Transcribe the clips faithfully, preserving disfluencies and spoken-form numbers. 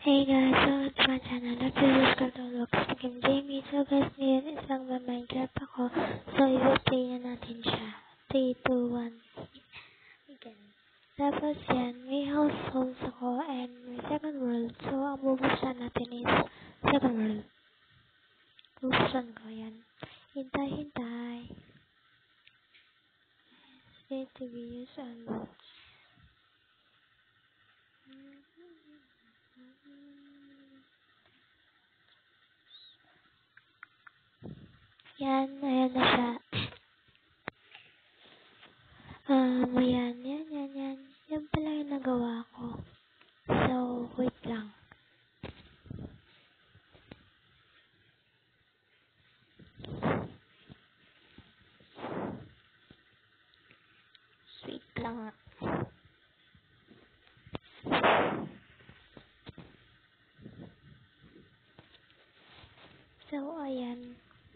Hey guys, welcome to my channel. Nag-release ko itong Locus na Game Jamie. So guys, ngayon isang Minecraft ako. So i-play na natin siya. three, two, one, again. Tapos yan, may households ako and may second world. So ang bubuksan natin is second world. Bubuksan ko yan. Hintay, hintay. Need to be used on boats. Yan, ayan na siya. Um, yan, yan, yan, yan. Yan pala yung nagawa ko. So, wait lang. Sweet lang. So, ayan.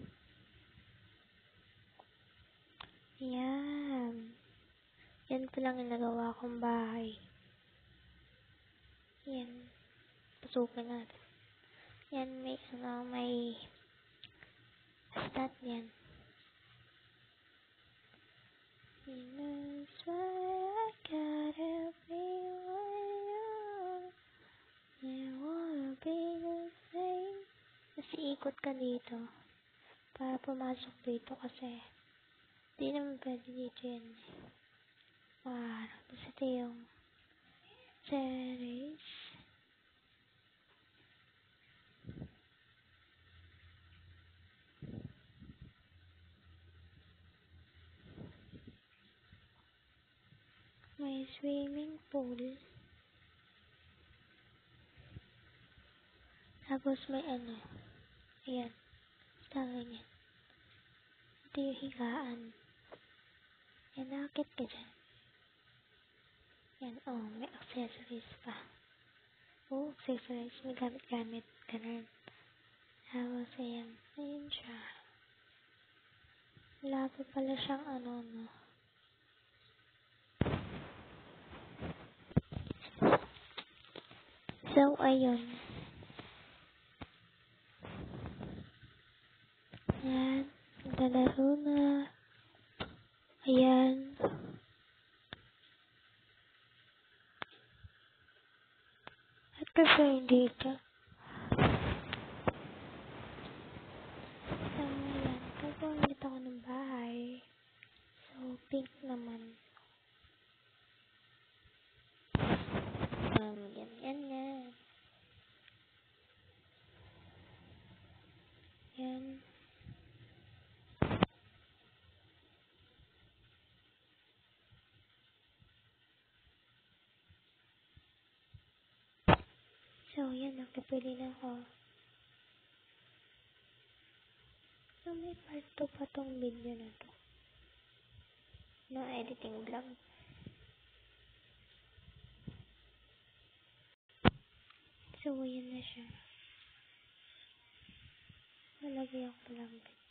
Yan. Yan pa lang yung nagawa kong bahay. Yan. Pasukin natin. Yan, may, ano, may stat yan. That's why I gotta be with you. You wanna be the same. Kasi ikot ka dito. Para pumasok dito kasi di naman pwede dito yan. Wow. Kasi ito yung terrace. May swimming pool. Tapos may ano. Ayan. Tawag yan. Ito yung higaan. Yan, nakakit ka dyan. Yan, oh, may accessories pa. Oh, accessories. May gamit-gamit. Ganun. Tapos, ayan. Ayan siya. Wala pa pala siyang ano, no. So, ayun. Ayan. Naglalaro na. Ayan. At prefer dito. So, ayan. Pagpangit ako ng bahay. So, pink naman. Um, yan, yan, yan. Yan. So, yan. Nakipili na ako. So, may part two pa tong video na to. No editing vlog. So, yan na siya. Malagay ako lang.